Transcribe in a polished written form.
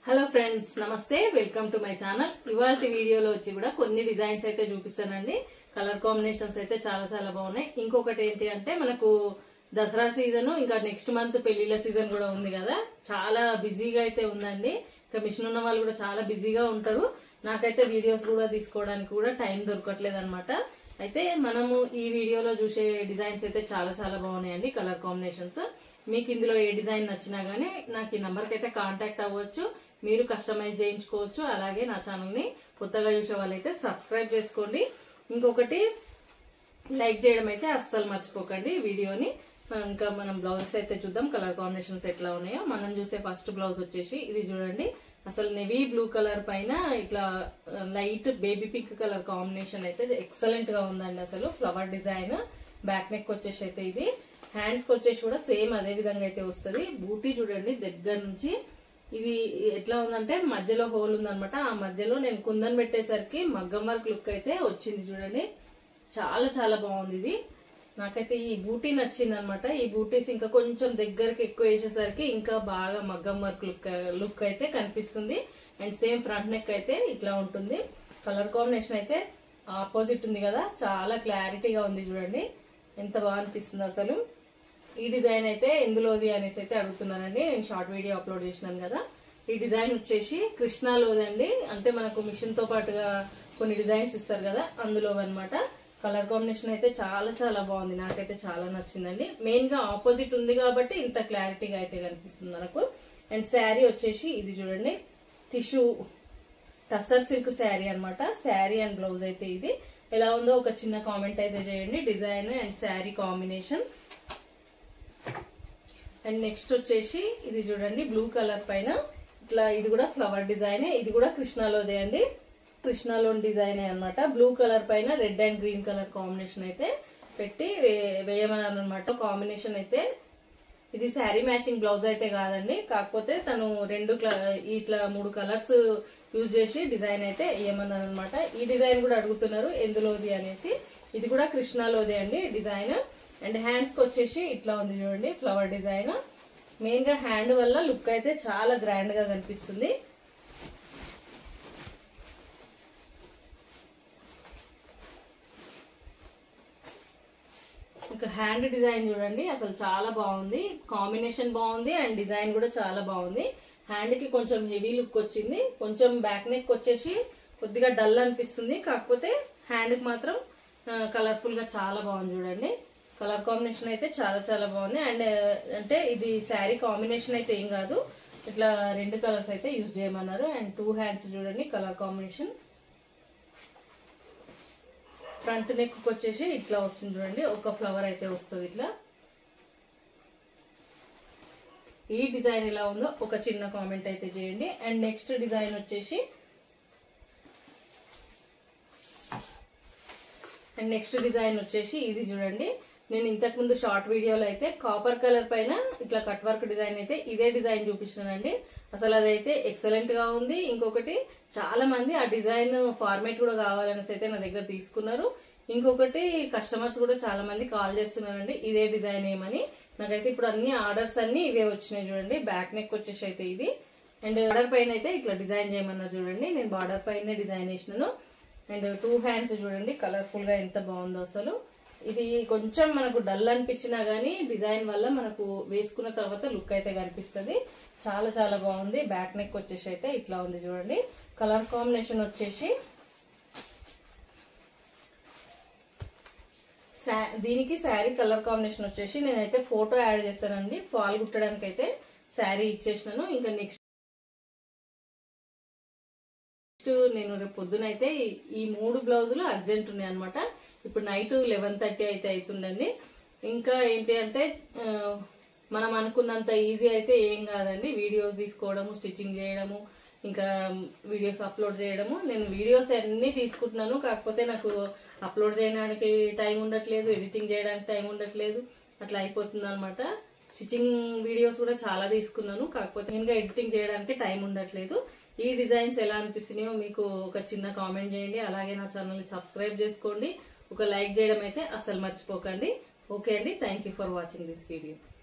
Hello friends, నమస్తే. Welcome to my channel. ఇవాల్టి వీడియోలో వచ్చి కూడా కొన్ని డిజైన్స్ అయితే చూపిస్తానండి. కలర్ కాంబినేషన్స్ అయితే చాలా చాలా బాగున్నాయి. ఇంకొకటి ఏంటి అంటే మనకు దసరా సీజన్, ఇంకా నెక్స్ట్ మంత్ పెళ్లిళ్ళ సీజన్ కూడా ఉంది కదా. చాలా బిజీగా అయితే ఉందండి. ఇంకా మిషన్ ఉన్న వాళ్ళు కూడా చాలా బిజీగా ఉంటారు. నాకైతే వీడియోస్ కూడా తీసుకోవడానికి కూడా టైం దొరకట్లేదు అనమాట. అయితే మనము ఈ వీడియోలో చూసే డిజైన్స్ అయితే చాలా చాలా బాగున్నాయండి. కలర్ కాంబినేషన్స్ మీకు ఇందులో ఏ డిజైన్ నచ్చినా గానీ నాకు ఈ నంబర్కి అయితే కాంటాక్ట్ అవ్వచ్చు. మీరు కస్టమైజ్ చేయించుకోవచ్చు. అలాగే నా ఛానల్ ని కొత్తగా చూసే వాళ్ళైతే సబ్స్క్రైబ్ చేసుకోండి. ఇంకొకటి లైక్ చేయడం అయితే అస్సలు మర్చిపోకండి వీడియోని. ఇంకా మనం బ్లౌజెస్ అయితే చూద్దాం, కలర్ కాంబినేషన్స్ ఎట్లా ఉన్నాయో. మనం చూసే ఫస్ట్ బ్లౌజ్ వచ్చేసి ఇది చూడండి. అసలు నెవీ బ్లూ కలర్ పైన ఇట్లా light baby pink colour combination అయితే ఎక్సలెంట్ గా ఉందండి. అసలు ఫ్లవర్ డిజైన్, బ్యాక్ నెక్ వచ్చేసి అయితే ఇది, హ్యాండ్స్ కి వచ్చేసి కూడా సేమ్ అదే విధంగా అయితే వస్తుంది. బూటీ చూడండి దగ్గర నుంచి. ఇది ఎట్లా ఉందంటే మధ్యలో హోల్ ఉందనమాట. ఆ మధ్యలో నేను కుందన్ పెట్టేసరికి మగ్గం వర్క్ లుక్ అయితే వచ్చింది చూడండి. చాలా చాలా బాగుంది ఇది. నాకైతే ఈ బూటీ నచ్చింది అనమాట. ఈ బూటీస్ ఇంకా కొంచెం దగ్గరకి ఎక్కువ వేసేసరికి ఇంకా బాగా మగ్గం వర్క్ లుక్ అయితే కనిపిస్తుంది. అండ్ సేమ్ ఫ్రంట్ నెక్ అయితే ఇట్లా ఉంటుంది. కలర్ కాంబినేషన్ అయితే ఆపోజిట్ ఉంది కదా, చాలా క్లారిటీగా ఉంది చూడండి. ఎంత బాగా అనిపిస్తుంది అసలు. ఈ డిజైన్ అయితే ఎందులోది అనేసి అయితే అడుగుతున్నానండి. నేను షార్ట్ వీడియో అప్లోడ్ చేసినాను కదా. ఈ డిజైన్ వచ్చేసి కృష్ణాలోదండి. అంటే మనకు మిషన్ తో పాటుగా కొన్ని డిజైన్స్ ఇస్తారు కదా, అందులో అనమాట. కలర్ కాంబినేషన్ అయితే చాలా చాలా బాగుంది. నాకైతే చాలా నచ్చిందండి. మెయిన్ గా ఆపోజిట్ ఉంది కాబట్టి ఇంత క్లారిటీగా అయితే కనిపిస్తుంది మనకు. అండ్ శారీ వచ్చేసి ఇది చూడండి, టిష్యూ టస్సర్ సిల్క్ శారీ అనమాట. శారీ అండ్ బ్లౌజ్ అయితే ఇది ఎలా ఉందో ఒక చిన్న కామెంట్ అయితే చేయండి. Design and sari combination. And next వచ్చేసి ఇది చూడండి, బ్లూ కలర్ పైన ఇట్లా ఇది కూడా ఫ్లవర్ డిజైన్. ఇది కూడా కృష్ణాలోదే అండి, కృష్ణాలోని డిజైన్ అనమాట. బ్లూ కలర్ పైన red and green colour combination అయితే పెట్టి వేయమన్నారు అనమాట. కాంబినేషన్ అయితే ఇది శారీ మ్యాచింగ్ బ్లౌజ్ అయితే కాదండి. కాకపోతే తను ఇట్లా 3 కలర్స్ యూజ్ చేసి డిజైన్ అయితే వేయమన్నారు అనమాట. ఈ డిజైన్ కూడా అడుగుతున్నారు ఎందులోది అనేసి. ఇది కూడా కృష్ణాలోదే అండి డిజైన్. అండ్ హ్యాండ్స్ కి వచ్చేసి ఇట్లా ఉంది చూడండి, ఫ్లవర్ డిజైన్. మెయిన్ గా హ్యాండ్ వల్ల లుక్ అయితే చాలా గ్రాండ్ గా కనిపిస్తుంది. ఇంకా హ్యాండ్ డిజైన్ చూడండి, అసలు చాలా బాగుంది. కాంబినేషన్ బాగుంది అండ్ డిజైన్ కూడా చాలా బాగుంది. హ్యాండ్ కి కొంచెం హెవీ లుక్ వచ్చింది. కొంచెం బ్యాక్ నెక్ వచ్చేసి కొద్దిగా డల్ అనిపిస్తుంది. కాకపోతే హ్యాండ్ కి మాత్రం కలర్ఫుల్ గా చాలా బాగుంది చూడండి. కలర్ కాంబినేషన్ అయితే చాలా చాలా బాగుంది. అండ్ అంటే ఇది శారీ కాంబినేషన్ అయితే ఏం కాదు, ఇట్లా 2 కలర్స్ అయితే యూజ్ చేయమన్నారు. అండ్ 2 హ్యాండ్స్ చూడండి కలర్ కాంబినేషన్. ఫ్రంట్ నెక్ వచ్చేసి ఇట్లా వస్తుంది చూడండి, ఒక ఫ్లవర్ అయితే వస్తుంది ఇట్లా. ఈ డిజైన్ ఎలా ఉందో ఒక చిన్న కామెంట్ అయితే చేయండి. అండ్ నెక్స్ట్ డిజైన్ వచ్చేసి ఇది చూడండి. నేను ఇంతకు ముందు షార్ట్ వీడియోలో అయితే కాపర్ కలర్ పైన ఇట్లా కట్ వర్క్ డిజైన్ అయితే ఇదే డిజైన్ చూపిస్తున్నానండి. అసలు అదైతే ఎక్సలెంట్ గా ఉంది. ఇంకొకటి చాలా మంది ఆ డిజైన్ ఫార్మేట్ కూడా కావాలనేసి అయితే నా దగ్గర తీసుకున్నారు. ఇంకొకటి కస్టమర్స్ కూడా చాలా మంది కాల్ చేస్తున్నారండి ఇదే డిజైన్ ఏమని. నాకైతే ఇప్పుడు అన్ని ఆర్డర్స్ అన్ని ఇవే వచ్చినాయి చూడండి. బ్యాక్ నెక్ వచ్చేసి అయితే ఇది. అండ్ బార్డర్ పైన అయితే ఇట్లా డిజైన్ చేయమన్నారు చూడండి. నేను బార్డర్ పైన డిజైన్ చేసినాను. అండ్ 2 హ్యాండ్స్ చూడండి కలర్ఫుల్ గా ఎంత బాగుందో అసలు. ఇది కొంచెం మనకు డల్ అనిపించినా గానీ డిజైన్ వల్ల మనకు వేసుకున్న తర్వాత లుక్ అయితే కనిపిస్తుంది. చాలా చాలా బాగుంది. బ్యాక్ నెక్ వచ్చేసి అయితే ఇట్లా ఉంది చూడండి. కలర్ కాంబినేషన్ వచ్చేసి దీనికి శారీ కలర్ కాంబినేషన్ వచ్చేసి నేనైతే ఫోటో యాడ్ చేశానండి. ఫాల్ కుట్టడానికి అయితే శారీ ఇచ్చేసినాను. ఇంకా నెక్స్ట్ నేను రేపు పొద్దున అయితే ఈ 3 బ్లౌజులు అర్జెంట్ ఉన్నాయి అనమాట. ఇప్పుడు నైట్ 11:30 అయితే అవుతుందండి. ఇంకా ఏంటి అంటే మనం అనుకున్నంత ఈజీ అయితే ఏం కాదండి. వీడియోస్ తీసుకోవడము, స్టిచ్చింగ్ చేయడము, ఇంకా వీడియోస్ అప్లోడ్ చేయడము. నేను వీడియోస్ అన్ని తీసుకుంటున్నాను. కాకపోతే నాకు అప్లోడ్ చేయడానికి టైం ఉండట్లేదు, ఎడిటింగ్ చేయడానికి టైం ఉండట్లేదు. అట్లా అయిపోతుంది అనమాట. స్టిచ్చింగ్ వీడియోస్ కూడా చాలా తీసుకున్నాను. కాకపోతే ఇంకా ఎడిటింగ్ చేయడానికి టైం ఉండట్లేదు. ఈ డిజైన్స్ ఎలా అనిపిస్తున్నాయో మీకు ఒక చిన్న కామెంట్ చేయండి. అలాగే నా ఛానల్ ని సబ్స్క్రైబ్ చేసుకోండి. ఒక లైక్ చేయడం అయితే అసలు మర్చిపోకండి. ఓకే అండి, thank you for watching this video.